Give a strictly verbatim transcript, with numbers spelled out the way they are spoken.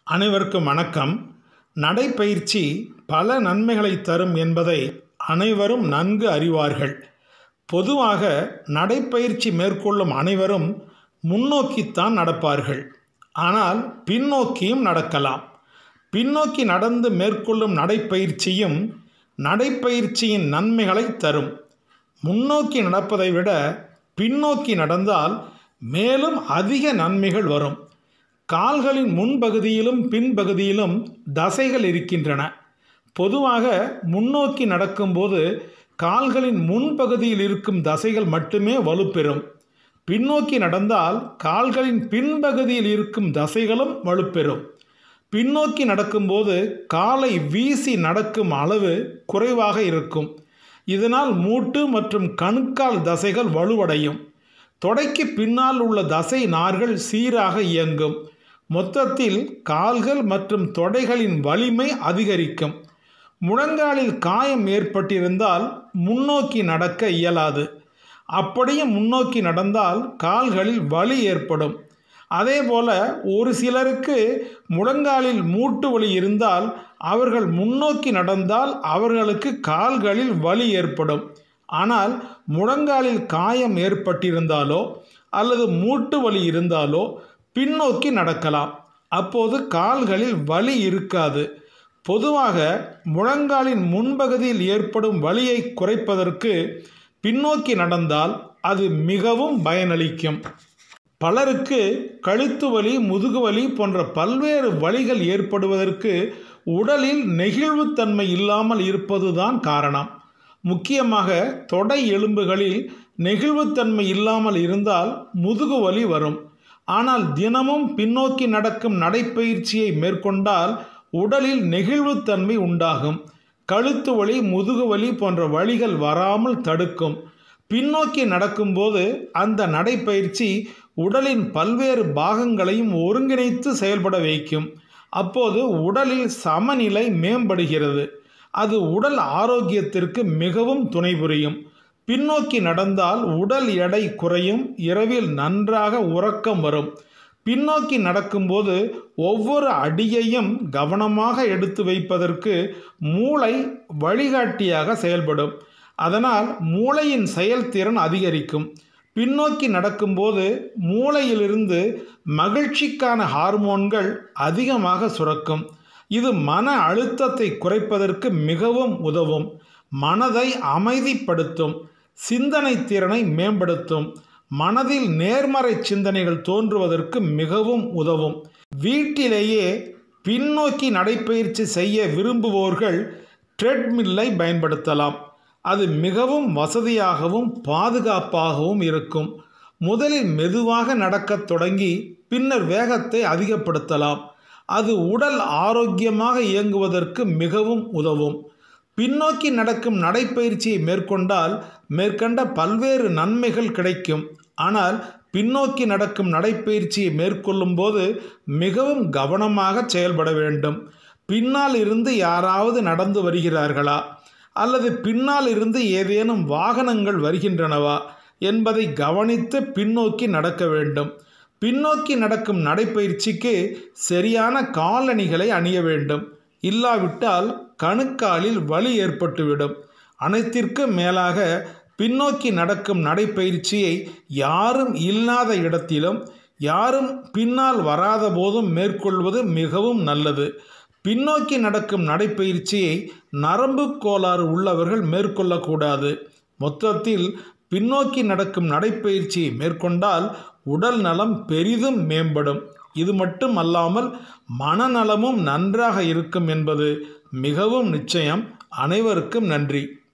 அனைவருக்கும் வணக்கம். நடைப்பயிற்சி பல நன்மைகளை தரும் என்பதை அனைவரும் நன்கு அறிவார்கள். பொதுவாக நடைப்பயிற்சி மேற்கொள்ளும் அனைவரும் முன்னோக்கித்தான் நடப்பார்கள். ஆனால் பின்னோக்கியும் நடக்கலாம். பின்னோக்கி நடந்து மேற்கொள்ளும் நடைப்பயிற்சியும் நடைப்பயிற்சியின் நன்மைகளை தரும். முன்னோக்கி நடப்பதை விட பின்னோக்கி நடந்தால் மேலும் அதிக நன்மைகள் வரும். கால்களின் முன்பகுதியிலும் பின்பகுதியிலும் தசைகள் இருக்கின்றன. பொதுவாக முன்னோக்கி நடக்கும்போது கால்களின் முன்பகுதியில் இருக்கும் தசைகள் மட்டுமே வலுப்பெறும். பின்னோக்கி நடந்தால் கால்களின் பின்பகுதியில் இருக்கும் தசைகளும் வலுப்பெறும். பின்னோக்கி நடக்கும்போது காலை வீசி நடக்கும் அளவு குறைவாக இருக்கும். இதனால் மூட்டு மற்றும் கணுக்கால் தசைகள் வலுவடையும். தொடைக்கு பின்னால் உள்ள தசை நார்கள் சீராக இயங்கும். மொத்தத்தில் கால்கள் மற்றும் தொடைகளின் வலிமை அதிகரிக்கும். முழங்காலில் காயம் ஏற்பட்டிருந்தால் முன்னோக்கி நடக்க இயலாது. அப்படியே முன்னோக்கி நடந்தால் கால்களில் வலி ஏற்படும். அதேபோல ஒரு சிலருக்கு முழங்காலில் மூட்டு வலி இருந்தால் அவர்கள் முன்னோக்கி நடந்தால் அவர்களுக்கு கால்களில் வலி ஏற்படும். ஆனால் முழங்காலில் காயம் ஏற்பட்டிருந்தாலோ அல்லது மூட்டு வலி இருந்தாலோ பின்னோக்கி நடக்கலாம். அப்போது கால்களில் வலி இருக்காது. பொதுவாக முழங்காலின் முன்பகுதியில் ஏற்படும் வலியை குறைப்பதற்கு பின்னோக்கி நடந்தால் அது மிகவும் பயனளிக்கும். பலருக்கு கழுத்து வலி, முதுகு வலி போன்ற பல்வேறு வலிகள் ஏற்படுவதற்கு உடலில் நெகிழ்வுத்தன்மை இல்லாமல் இருப்பதுதான் காரணம். முக்கியமாக தொடை எலும்புகளில் நெகிழ்வுத்தன்மை இல்லாமல் இருந்தால் முதுகு வலி வரும். ஆனால் தினமும் பின்னோக்கி நடக்கும் நடைப்பயிற்சியை மேற்கொண்டால் உடலில் நெகிழ்வுத்தன்மை உண்டாகும். கழுத்து வலி, முதுகு வலி போன்ற வலிகள் வராமல் தடுக்கும். பின்னோக்கி நடக்கும்போது அந்த நடைப்பயிற்சி உடலின் பல்வேறு பாகங்களையும் ஒருங்கிணைத்து செயல்பட வைக்கும். அப்போது உடலில் சமநிலை மேம்படுகிறது. அது உடல் ஆரோக்கியத்திற்கு மிகவும் துணை புரியும். பின்னோக்கி நடந்தால் உடல் எடை குறையும். இரவில் நன்றாக உறக்கம் வரும். பின்னோக்கி நடக்கும்போது ஒவ்வொரு அடியையும் கவனமாக எடுத்து வைப்பதற்கு மூளை வழிகாட்டியாக செயல்படும். அதனால் மூளையின் செயல்திறன் அதிகரிக்கும். பின்னோக்கி நடக்கும்போது மூளையிலிருந்து மகிழ்ச்சிக்கான ஹார்மோன்கள் அதிகமாக சுரக்கும். இது மன அழுத்தத்தை குறைப்பதற்கு மிகவும் உதவும். மனதை அமைதிப்படுத்தும். சிந்தனை திறனை மேம்படுத்தும். மனதில் நேர்மறை சிந்தனைகள் தோன்றுவதற்கு மிகவும் உதவும். வீட்டிலேயே பின்னோக்கி நடைப்பயிற்சி செய்ய விரும்புவோர்கள் ட்ரெட்மில்லை பயன்படுத்தலாம். அது மிகவும் வசதியாகவும் பாதுகாப்பாகவும் இருக்கும். முதலில் மெதுவாக நடக்கத் தொடங்கி பின்னர் வேகத்தை அதிகப்படுத்தலாம். அது உடல் ஆரோக்கியமாக இயங்குவதற்கு மிகவும் உதவும். பின்னோக்கி நடக்கும் நடைப்பயிற்சியை மேற்கொண்டால் மேற்கண்ட பல்வேறு நன்மைகள் கிடைக்கும். ஆனால் பின்னோக்கி நடக்கும் நடைப்பயிற்சியை மேற்கொள்ளும் போது மிகவும் கவனமாக செயல்பட வேண்டும். பின்னால் இருந்து யாராவது நடந்து வருகிறார்களா அல்லது பின்னால் இருந்து ஏதேனும் வாகனங்கள் வருகின்றனவா என்பதை கவனித்து பின்னோக்கி நடக்க வேண்டும். பின்னோக்கி நடக்கும் நடைப்பயிற்சிக்கு சரியான காலணிகளை அணிய வேண்டும். இல்லாவிட்டால் கணுக்காலில் வலி ஏற்பட்டுவிடும். அனைத்திற்கும் மேலாக பின்னோக்கி நடக்கும் நடைப்பயிற்சியை யாரும் இல்லாத இடத்திலும் யாரும் பின்னால் வராத போதும் மேற்கொள்வது மிகவும் நல்லது. பின்னோக்கி நடக்கும் நடைப்பயிற்சியை நரம்பு கோளாறு உள்ளவர்கள் மேற்கொள்ளக்கூடாது. மொத்தத்தில் பின்னோக்கி நடக்கும் நடைப்பயிற்சியை மேற்கொண்டால் உடல் நலம் பெரிதும் மேம்படும். இது மட்டும் அல்லாமல் மனநலமும் நன்றாக இருக்கும் என்பது மிகவும் நிச்சயம். அனைவருக்கும் நன்றி.